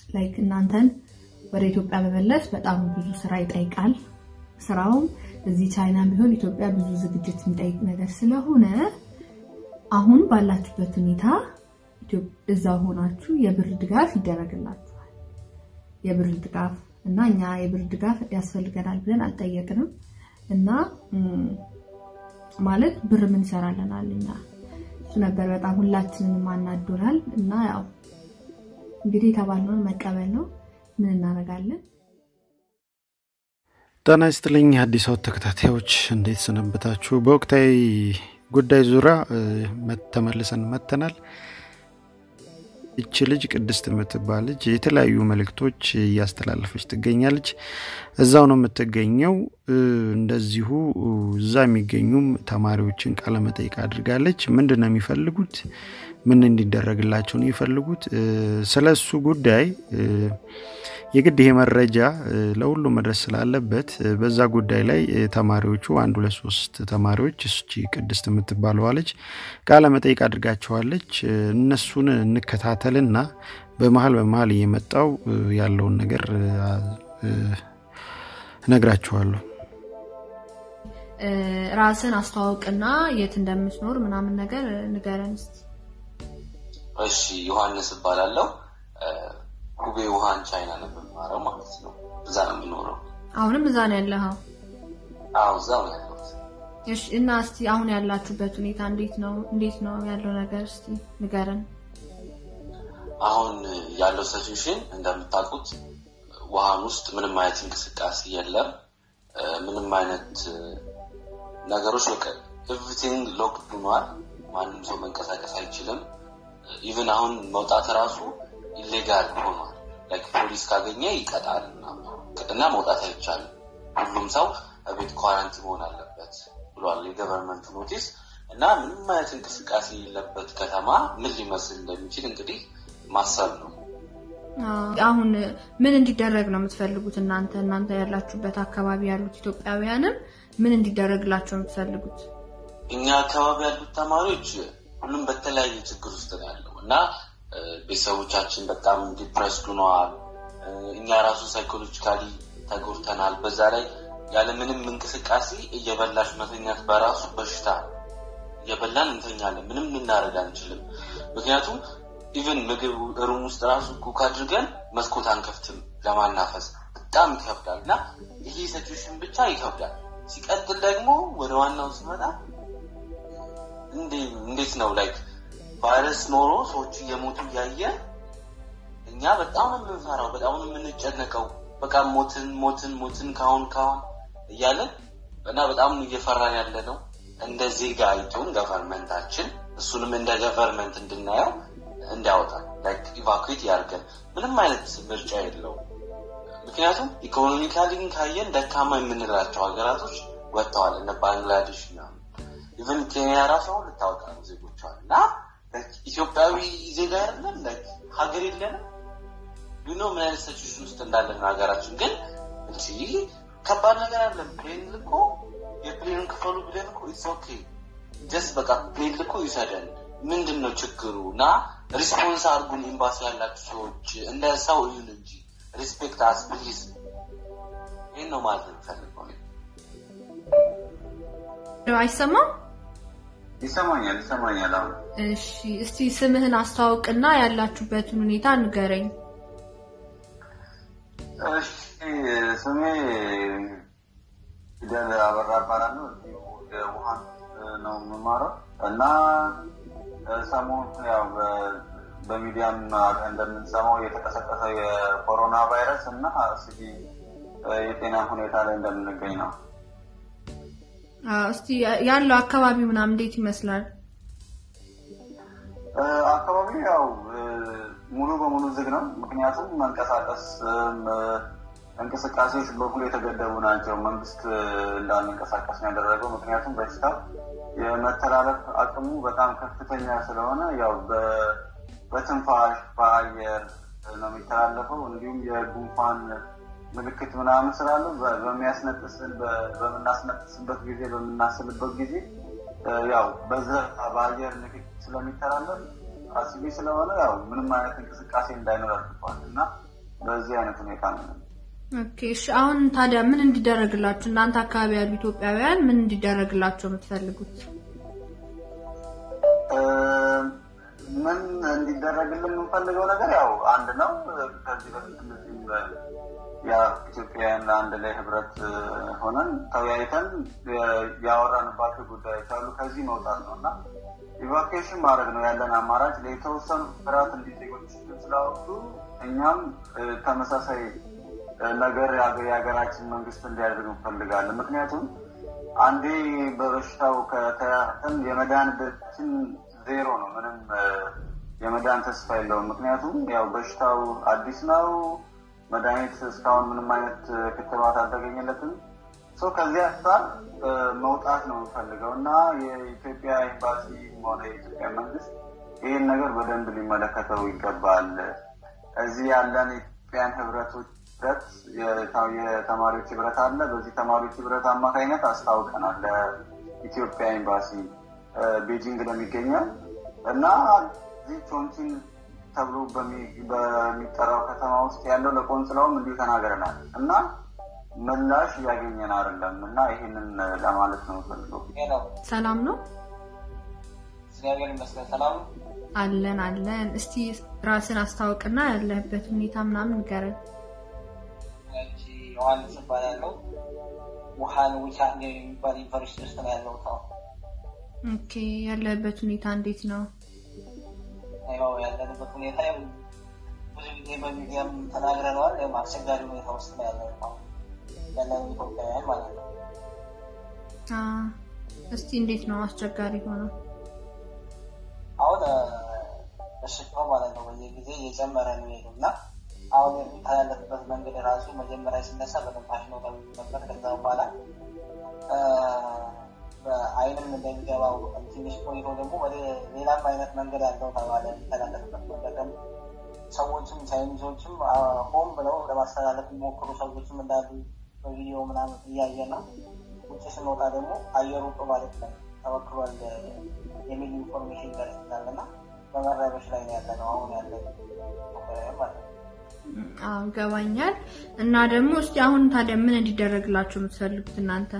ላይክ እናንተን ወደ ኢትዮጵያ በመለስ በጣም ብዙ ስራ ይጠይቃል ስራውም እዚህ ቻይና ቢሆን ኢትዮጵያ ብዙ ዝግጅት የሚጠይቅ ነገር ስለሆነ አሁን ባላችሁበት ሁኔታ እዛው ሆናችሁ የብር ድጋፍ ይደረግላችኋል የብር ድጋፍ እና እኛ የብር ድጋፍ ያስፈልገናል ብለን አልጠየቅንም እና ማለት ብር ምን ይሰራልናልና እሱ ነበር በጣም ሁላችንንም አናዶናል እና ያው እንግዲህ ተባልነው መቀበል ነው ምን እናረጋለን ጤና ይስጥልኝ አዲስ አበባ ተከታታዮች እንዴት ሰነበታችሁ በወቅታዊ ጉዳይ ዙሪያ ተመልሰን መተናል እቺ ልጅ ቅድስት የምትባል ልጅ የተለያዩ መልእክቶች ያስተላልፈች ትገኛለች እዛው ነው የምትገኘው እንደዚሁ እዛ የሚገኙም ተማሪዎችን ቃለ መጠይቅ አድርጋለች ምንድነው የሚፈልጉት ምን እንዲደረግላቸው ነው የሚፈልጉት ስለሱ ጉዳይ የግድ ይሄ መረጃ ለሁሉ መድረስ ስላለበት በዛ ጉዳይ ላይ ተማሪዎቹ 1 2 3 ተማሪዎች እቺ ቅድስት የምትባለው አለች ቃለ መጠይቅ አድርጋቸዋለች እነሱን እንከታተልና በመሃል እየመጣው ያለውን ነገር ነግራችኋለሁ ራስን አስተዋውቅና የት እንደምትኖር ምናምን ነገር ንገረን እስቲ እሺ ዮሐንስ እባላለሁ ኩቤ ውሃን ቻይና ነው የምማረው ማለት ነው እዛ ነው የምኖረው አሁንም እዛ ነው ያለኸው አዎ እዛው ነው ያለሁት እሺ እና እስቲ አሁን ያላችሁበት ሁኔታ እንዴት ነው ያለው ነገር እስቲ ንገረን አሁን ያለው ሲቹዌሽን እንደምታውቁት ውሃን ውስጥ ምንም አይነት እንቅስቃሴ የለም ምንም አይነት ነገሮች በቃ everything locked ሆኗል ማንም ሰው መንቀሳቀስ አይችልም even አሁን መውጣት ራሱ illegal ሆኗል like ፖሊስ ካገኘ ይቀጣልና መውጣት አይቻልም ሁሉም ሰው አቤት ኳራንቲን መሆን አለበት ብሏል የገቨርንመንት ኖቲስ እና ምንም አይነት እንቅስቃሴ የለበት ከተማ ምን ሊመስል እንደሚችል እንግዲህ ማሰብ ነው አሁን ምን እንዲደረግ ነው የምትፈልጉት እናንተ ያላችሁበት አካባቢ ያሉት ኢትዮጵያውያንም ምን እንዲደረግላቸው የምትፈልጉት እኛ አካባቢ ያሉት ተማሪዎች ሁሉም በተለያየ ችግር ውስጥ ነው ያለው እና ቤተሰቦቻችን በጣም ዲፕረስድ ሆነዋል እኛ ራሱ ሳይኮሎጂካሊ ተጎድተናል በዛ ላይ ያለ ምንም እንቅስቃሴ እየበላሽ መተኛት በራሱ በሽታ እየበላን እንተኛለን ምንም ልናረግ አንችልም ምክንያቱም even ምግብ ሩም ውስጥ ራሱ ኩክ አድርገን መስኮት አንከፍትም ለማናፈስ በጣም ይከብዳልና ይሄ ሲቹዌሽን ብቻ ይከብዳል ሲቀጥል ደግሞ ወደ ዋናው ሲመጣ እንዴት ነው ላይክ ቫይረስ ኖሮ ሰዎች እየሞቱ ያየ እኛ በጣም ነው የምንፈራው በጣም ነው የምንጨነቀው በቃ ሞትን ካሁን እያለ እና በጣም እየፈራን ያለ ነው እንደዚህ ጋይቱን ገቨርንመንታችን እሱንም እንደ ገቨርንመንት እንድናየው እንዳወጣ ላይክ ኢቫኩዌት ያርገን ምንም አይነት ምርጫ የለው ምክንያቱም ኢኮኖሚካሊ ካየን ደካማ የምንላቸው ሀገራቶች ወጥተዋል እነ ባንግላዴሽ እና even ኬንያ ራሱ ልታወጣ ነው ዜጎቿና ኢትዮጵያዊ ዜጋ አይደለም ላይክ ሀገር የለንም ምን አይነት ሲቹዌሽን ውስጥ እንዳለን ሀገራችን ግን እቺ ከባድ ነገር አይደለም ፕሌን ልኮ የፕሌን ክፈሉ ብለን እኮ ኢትስ ኦኬ just በቃ ፕሌን ልኮ ይሰደን ምንድነው ችግሩና ሪስፖንስ አርጉን ኤምባሲ ያላችሁ ሰዎች እንደ ሰው ይሁን እንጂ ሪስፔክት አስ ፕሊዝ ነው ማለት ፈልገው ይሰማኛል አሁን እሺ እስቲ ስምህን አስተዋውቅና ያላችሁበትን ሁኔታ ንገረኝ እሺ ስሜ ደለ አበራባራን ነው ውሃን ነው የምማረው እና ሰሞኑን ያው በሚዲያም እንደምንሰማው የተከሰተ የኮሮና ቫይረስ እና እስኪ የጤና ሁኔታ ላይ እንደምንገኝ ነው እስቲ ያለው አካባቢው ምናምን እንዴት ይመስላል አካባቢው ያው ሙሉ በሙሉ ዝግ ነው ምክንያቱም መንቀሳቀስ እንቅስቃሴዎች በኩል የተገደቡ ናቸው መንግስት እንዳንቀሳቀስ ያደረገው ምክንያቱም በሽታው የመተላለፍ አቅሙ በጣም ከፍተኛ ስለሆነ ያው በትንፋሽ በአየር ነው የሚተላለፈው እንዲሁም የጉንፋን ምልክት ምናምን ስላለው በምናስነጥስበት ጊዜ በምናስልበት ጊዜ ያው በዛ በአየር ንክኪ ስለሚተላለፍ አስቢ ስለሆነ ያው ምንም አይነት እንቅስቃሴ እንዳይኖር አድርጓልና በዚህ አይነት ሁኔታ ነው። ኦኬ እሺ አሁን ታዲያ ምን እንዲደረግላችሁ እናንተ አካባቢ ያሉ ኢትዮጵያውያን ምን እንዲደረግላችሁ የምትፈልጉት? ምን እንዲደረግልን የምንፈልገው ነገር ያው አንድ ነው። ከዚህ በፊት ያ ኢትዮጵያውያን አንድ ላይ ህብረት ሆነን ተወያይተን ያወራንባቸው ጉዳዮች አሉ። ከዚህ መውጣት ነውና ኢቫኩዌሽን ማድረግ ነው ያለን አማራጭ። ለተወሰኑ ፍራት እንዲዜጎች ስላወጡ እኛም ተመሳሳይ ነገር የሀገራችን መንግስት እንዲያደርግ እንፈልጋለን። ምክንያቱም አንዴ በበሽታው ከተያዘን የመዳን ዕድላችን ዜሮ ነው። ምንም የመዳን ተስፋ የለውም። ምክንያቱም ያው በሽታው አዲስ ነው። መድኃኒት እስካሁን ምንም አይነት ክትባት አልተገኘለትም። ከዚህ አንፃር መውጣት ነው የምፈልገው እና የኢትዮጵያ ኤምባሲ ሆነ የኢትዮጵያ መንግስት ይህን ነገር በደንብ ሊመለከተው ይገባል። እዚህ ያለን የኢትዮጵያን ህብረቶች የተማሪዎች ህብረት አለ። በዚህ ተማሪዎች ህብረት አማካኝነት አስታውቀናል ለኢትዮጵያ ኤምባሲ ቤጂንግ ለሚገኘው እና እዚህ ቾንቺን ተብሎ በሚጠራው ከተማ ውስጥ ያለው ለቆንስላውም እንዲሁ ተናግረናል እና ምላሽ ያገኘን አይደለም እና ይሄንን ለማለት ነው ፈልገው። ሰላም ነው? እግዚአብሔር ይመስገን ሰላም አለን። እስቲ ራስን አስተዋውቅና ያለህበት ሁኔታ ምናምን ንገረን። እሺ ዮሐንስ እባላለሁ። ውሃን ውቻን የሚባል ዩኒቨርሲቲ ውስጥ ነው ያለሁት። ኦኬ ያለህበት ሁኔታ እንዴት ነው? ያው ያለንበት ሁኔታ ብዙ ጊዜ በሚዲያም ተናግረናል። አስቸጋሪ ሁኔታ ውስጥ ነው ያለነው ያለን ኢትዮጵያውያን ማለት ነው። እስቲ እንዴት ነው አስቸጋሪ ሆነው? አሁን በሽታው ማለት ነው በየጊዜ እየጨመረ ነው ያለውና አሁን የሚታለፍበት መንገድ ራሱ መጀመሪያ ሲነሳ በትንፋሽ ነው ነበር። ከዛ በኋላ በአይንም እንደሚገባው ትንሽ ቆይቶ ደግሞ ወደ ሌላም አይነት መንገድ ያለው ተባለ። የሚተላለፍበት መንገድ ደግሞ ሰዎችም ቻይኒዞችም ሆም ብለው ለማስተላለፍ የሚሞክሩ ሰዎችም እንዳሉ በቪዲዮ ምናምን እያየን ነው። ውጭ ስንወጣ ደግሞ አየሩ ጥሩ ማለት ነው ተወክሏል የሚል ኢንፎርሜሽን ደርሰናልና በመረበሽ ላይ ነው ያለነው አሁን ያለው ማለት ነው። ገባኛል። እና ደግሞ እስቲ አሁን ታዲያ ምን እንዲደረግላችሁ የምትፈልጉት እናንተ?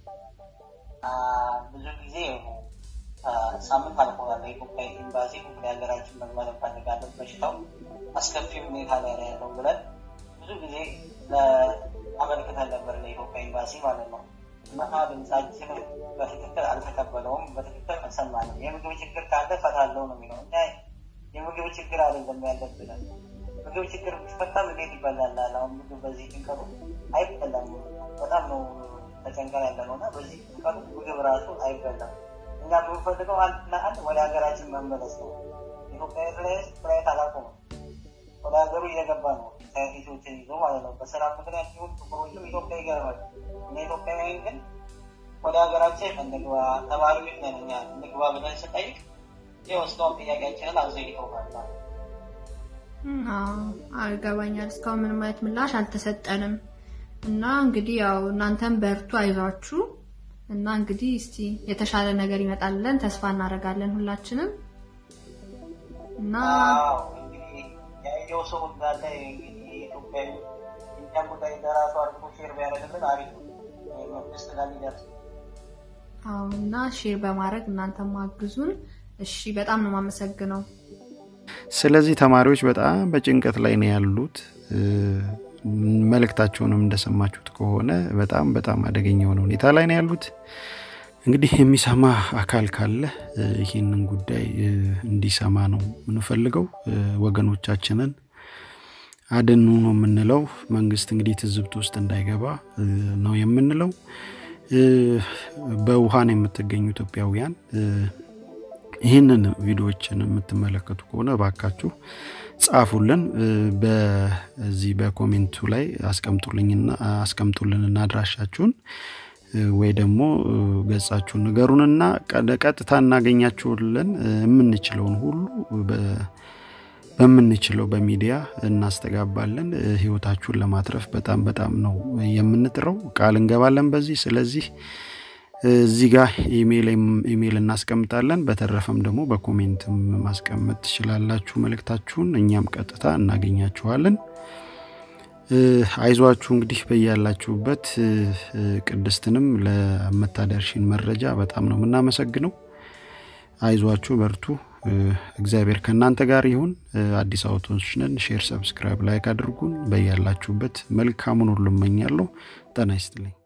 ብዙ ጊዜ ሳምንት አልፎናል የኢትዮጵያ ኤምባሲ በሀገራችን መግባት እንፈልጋለን በሽታው አስከፊ ሁኔታ ላይ ነው ያለው ብለን ብዙ ጊዜ አመልክተን ነበር ለኢትዮጵያ ኤምባሲ ማለት ነው። እና ድምጻችን በትክክል አልተቀበለውም፣ በትክክል አልሰማንም። የምግብ ችግር ካለ ፈታለው ነው የሚለው እና የምግብ ችግር አይደለም ያለብን። ምግብ ችግር ቢፈታም እንዴት ይበላል? አሁን ምግብ በዚህ ጭንቀቱ አይበላም። በጣም ነው ተጨንቀን ያለነውና በዚህ ጭንቀቱ ምግብ ራሱ አይበላም። እኛ የምንፈልገው አንድና አንድ ወደ ሀገራችን መመለስ ነው። ኢትዮጵያ ላይ ታላቁም ወደ ሀገሩ እየገባ ነው ሳይንቲስቶችን ይዞ ማለት ነው። በስራ ምክንያት ይሁን ጥቁሮችም ኢትዮጵያ ይገባል። እኛ ኢትዮጵያውያን ግን ወደ ሀገራችን እንግባ ተማሪዎች ነን እኛ እንግባ ብለን ስንጠይቅ የወስደውን ጥያቄያችንን አዘይተውታል። አልገባኛል። እስካሁን ምንም አይነት ምላሽ አልተሰጠንም እና እንግዲህ ያው እናንተም በርቱ አይዟችሁ እና እንግዲህ እስቲ የተሻለ ነገር ይመጣል ብለን ተስፋ እናደርጋለን ሁላችንም እና እንግዲህ ያየው ሰው እንዳለ ኢትዮጵያዊ እኛም ጉዳይ ለራሱ አድርጎ ሼር ቢያደርግልን አሪፍ ነው። መንግስት ጋር ሊደርስ እና ሼር በማድረግ እናንተም አግዙን። እሺ በጣም ነው የማመሰግነው። ስለዚህ ተማሪዎች በጣም በጭንቀት ላይ ነው ያሉት። መልእክታቸውንም እንደሰማችሁት ከሆነ በጣም አደገኛ የሆነ ሁኔታ ላይ ነው ያሉት። እንግዲህ የሚሰማ አካል ካለ ይሄንን ጉዳይ እንዲሰማ ነው የምንፈልገው። ወገኖቻችንን አድኑ ነው የምንለው። መንግስት እንግዲህ ትዝብት ውስጥ እንዳይገባ ነው የምንለው። በውሃን የምትገኙ ኢትዮጵያውያን ይሄንን ቪዲዮዎችን የምትመለከቱ ከሆነ ባካችሁ ጻፉልን፣ በዚህ በኮሜንቱ ላይ አስቀምጡልንና አድራሻችሁን ወይ ደግሞ ገጻችሁን ንገሩንና ቀጥታ እናገኛችሁልን። የምንችለውን ሁሉ በምንችለው በሚዲያ እናስተጋባለን። ህይወታችሁን ለማትረፍ በጣም ነው የምንጥረው፣ ቃል እንገባለን በዚህ። ስለዚህ እዚህ ጋር ኢሜል እናስቀምጣለን። በተረፈም ደግሞ በኮሜንትም ማስቀመጥ ትችላላችሁ መልእክታችሁን፣ እኛም ቀጥታ እናገኛችኋለን። አይዟችሁ እንግዲህ በያላችሁበት ቅድስትንም ለመታደርሽን መረጃ በጣም ነው የምናመሰግነው። አይዟችሁ በርቱ። እግዚአብሔር ከናንተ ጋር ይሁን። አዲስ አውቶች ነን። ሼር፣ ሰብስክራይብ፣ ላይክ አድርጉን። በያላችሁበት መልካሙን ሁሉ እመኛለሁ። ጤና ይስጥልኝ።